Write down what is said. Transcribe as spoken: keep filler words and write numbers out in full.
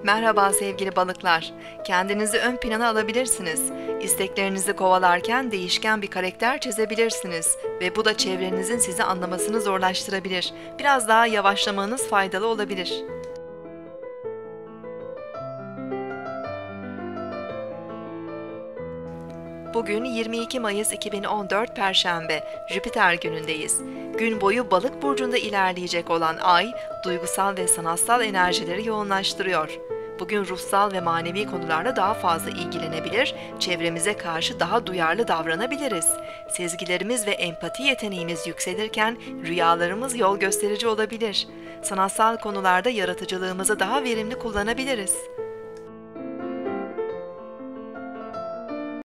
Merhaba sevgili balıklar. Kendinizi ön plana alabilirsiniz. İsteklerinizi kovalarken değişken bir karakter çizebilirsiniz ve bu da çevrenizin sizi anlamasını zorlaştırabilir. Biraz daha yavaşlamanız faydalı olabilir. Bugün yirmi iki Mayıs iki bin on dört Perşembe, Jüpiter günündeyiz. Gün boyu Balık burcunda ilerleyecek olan Ay, duygusal ve sanatsal enerjileri yoğunlaştırıyor. Bugün ruhsal ve manevi konularla daha fazla ilgilenebilir, çevremize karşı daha duyarlı davranabiliriz. Sezgilerimiz ve empati yeteneğimiz yükselirken rüyalarımız yol gösterici olabilir. Sanatsal konularda yaratıcılığımızı daha verimli kullanabiliriz.